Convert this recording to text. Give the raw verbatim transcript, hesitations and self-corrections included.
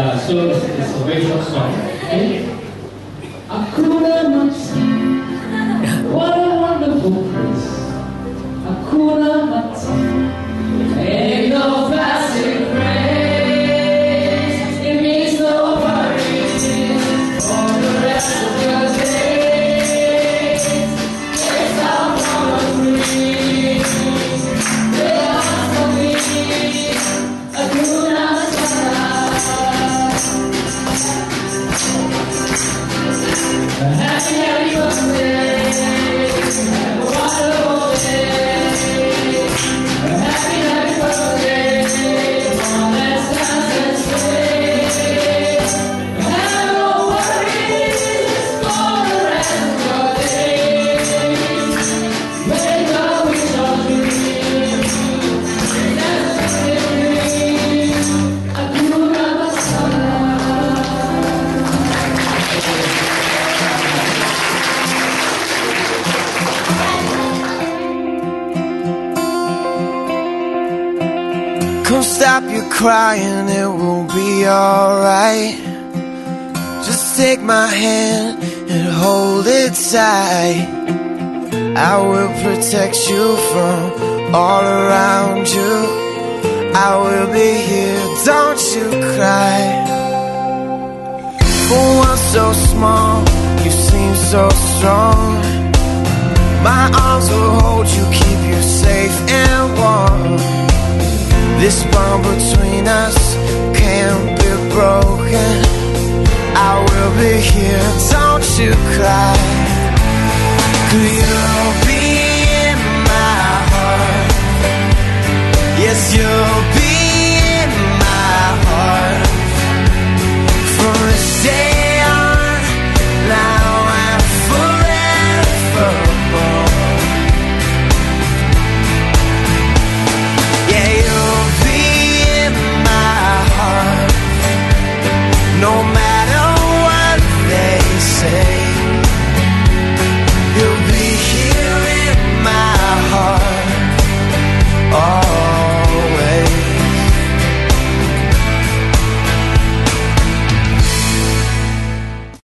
Uh, so it's, it's a very short song. Okay? Hakuna Matata, what a wonderful place. Hakuna Matata, ain't no plastic phrase. It means no worries for the rest of your days. It's our one free. They are for me. Hakuna Matata. Happy, happy birthday, have a wonderful day. Happy, happy birthday, come on, let's dance and stay. Have no worries for the rest of your days. Make a wish or dream, that's a dream. Hakuna Matata. Come stop your crying, it will be alright. Just take my hand and hold it tight. I will protect you from all around you. I will be here, don't you cry. For one so small, you seem so strong. My arms will hold you, keep you safe and warm. This bond between us can't be broken.